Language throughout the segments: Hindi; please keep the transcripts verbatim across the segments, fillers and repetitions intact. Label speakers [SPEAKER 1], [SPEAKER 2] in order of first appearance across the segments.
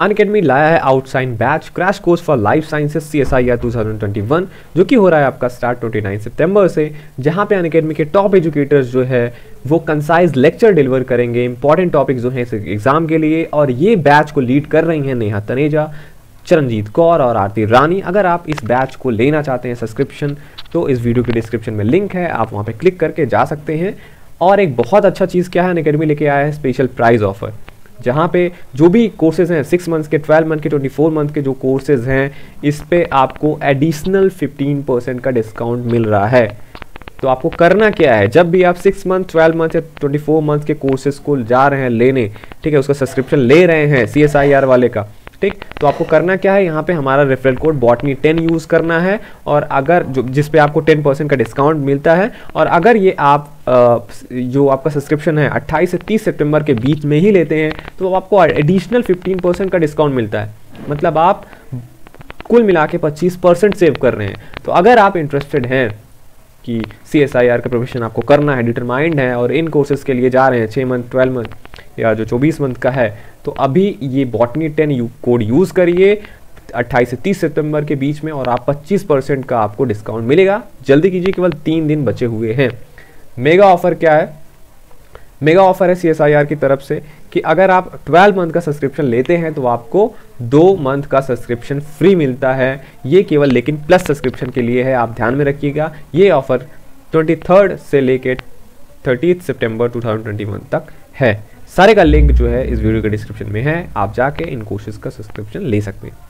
[SPEAKER 1] अनअकैडमी लाया है outshine batch crash course for life sciences C S I R two thousand twenty one, जो कि हो रहा है आपका स्टार्ट उनतीस सितंबर से, जहां पे अनअकैडमी के टॉप एजुकेटर्स जो है वो कंसाइज लेक्चर डिलीवर करेंगे इंपॉर्टेंट टॉपिक्स जो हैं इस एग्जाम के लिए। और ये बैच को लीड कर रही हैं नेहा तनेजा, चरणजीत कौर और आरती रानी। अगर आप इस बैच को लेना चाहते हैं सब्सक्रिप्शन, तो इस वीडियो के डिस्क्रिप्शन में लिंक है, आप वहाँ पे क्लिक करके जा सकते हैं। और एक बहुत अच्छा चीज़ क्या है, अनअकैडमी लेके आया है स्पेशल प्राइस ऑफर, जहाँ पे जो भी कोर्सेज हैं सिक्स मंथ्स के, ट्वेल्व मंथ के, ट्वेंटी फोर मंथ के जो कोर्सेज हैं, इस पे आपको एडिशनल फिफ्टीन परसेंट का डिस्काउंट मिल रहा है। तो आपको करना क्या है, जब भी आप सिक्स मंथ, ट्वेल्व मंथ या ट्वेंटी फोर मंथ के कोर्सेज को जा रहे हैं लेने, ठीक है, उसका सब्सक्रिप्शन ले रहे हैं सी एस आई आर वाले का, ठीक, तो आपको करना क्या है, यहाँ पे हमारा referral code botany ten use करना है। और अगर जो जिस पे आपको टेन परसेंट का डिस्काउंट मिलता है, और अगर ये आप आ, जो आपका सब्सक्रिप्शन है अट्ठाईस से तीस सितंबर के बीच में ही लेते हैं, तो आपको एडिशनल फिफ्टीन परसेंट का डिस्काउंट मिलता है। मतलब आप कुल मिला के पच्चीस परसेंट सेव कर रहे हैं। तो अगर आप इंटरेस्टेड हैं कि सी एस आई आर का प्रोफेशन आपको करना है, डिटरमाइंड है और इन कोर्सेज के लिए जा रहे हैं छः मंथ, ट्वेल्व मंथ या जो चौबीस मंथ का है, तो अभी ये botany ten U code use करिए अट्ठाईस से तीस सितंबर के बीच में, और आप पच्चीस परसेंट का आपको डिस्काउंट मिलेगा। जल्दी कीजिए, केवल तीन दिन बचे हुए हैं। मेगा ऑफर क्या है, मेगा ऑफर है सी एस आई आर की तरफ से कि अगर आप ट्वेल्व मंथ का सब्सक्रिप्शन लेते हैं तो आपको दो मंथ का सब्सक्रिप्शन फ्री मिलता है। ये केवल लेकिन प्लस सब्सक्रिप्शन के लिए है, आप ध्यान में रखिएगा। ये ऑफर ट्वेंटी थर्ड से लेके थर्टीथ सितंबर टू थाउजेंड ट्वेंटी वन तक है। सारे का लिंक जो है इस वीडियो के डिस्क्रिप्शन में है, आप जाके इन कोर्सेज का सब्सक्रिप्शन ले सकते हैं।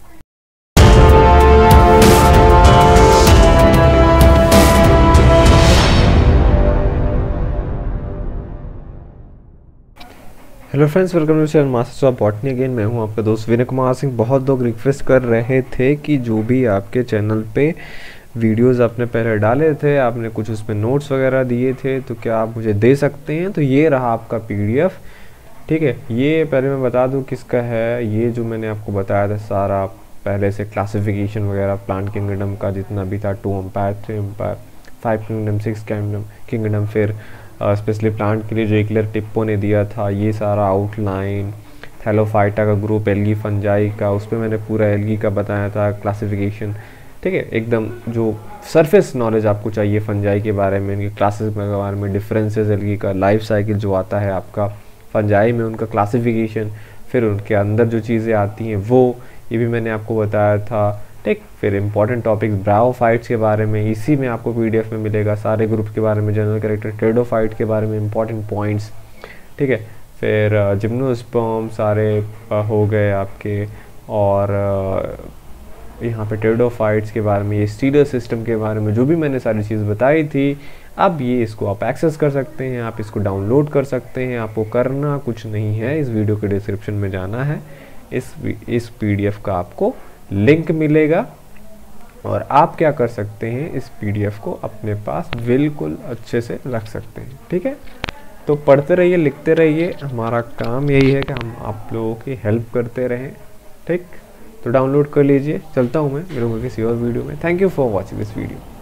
[SPEAKER 1] Hello friends, welcome to channel masters of botany again. मैं हूं आपका दोस्त विनय कुमार सिंह। बहुत लोग रिक्वेस्ट कर रहे थे कि जो भी आपके चैनल पे वीडियोस आपने पहले डाले थे, आपने कुछ उसमें नोट्स वगैरह दिए थे, तो क्या आप मुझे दे सकते हैं। तो ये रहा आपका पीडीएफ, ठीक है। ये पहले मैं बता दूं किसका है। ये जो मैंने आपको बताया था सारा पहले से क्लासिफिकेशन वगैरह, प्लांट किंगडम का जितना भी था, two empire, three empire, five kingdom, six kingdom kingdom फिर स्पेशली प्लांट के लिए जो एक्लर टिप्पो ने दिया था, ये सारा आउटलाइन, थैलोफाइटा का ग्रुप, एल्गी फंजाई का, उस पर मैंने पूरा एल्गी का बताया था क्लासिफिकेशन, ठीक है। एकदम जो सरफेस नॉलेज आपको चाहिए फंजाई के बारे में, इनके क्लासेस के बारे में, डिफरेंसेस, एल्गी का लाइफ साइकिल जो आता है आपका फंजाई में, उनका क्लासिफिकेशन, फिर उनके अंदर जो चीज़ें आती हैं वो, ये भी मैंने आपको बताया था, ठीक। फिर इंपॉर्टेंट टॉपिक्स ब्रायोफाइट्स के बारे में इसी में आपको पीडीएफ में मिलेगा, सारे ग्रुप के बारे में, जनरल कैरेक्टर, टेरिडोफाइट के बारे में इंपॉर्टेंट पॉइंट्स, ठीक है। फिर जिम्नोस्पर्म सारे हो गए आपके, और यहाँ पे टेरिडोफाइट्स के बारे में, ये स्टीलर सिस्टम के बारे में, जो भी मैंने सारी चीज़ बताई थी। अब ये इसको आप एक्सेस कर सकते हैं, आप इसको डाउनलोड कर सकते हैं। आपको करना कुछ नहीं है, इस वीडियो के डिस्क्रिप्शन में जाना है, इस इस पीडीएफ का आपको लिंक मिलेगा, और आप क्या कर सकते हैं, इस पीडीएफ को अपने पास बिल्कुल अच्छे से रख सकते हैं, ठीक है। तो पढ़ते रहिए, लिखते रहिए, हमारा काम यही है कि हम आप लोगों की हेल्प करते रहें, ठीक। तो डाउनलोड कर लीजिए। चलता हूँ मैं, मिलूंगा किसी और वीडियो में। Thank you for watching this video.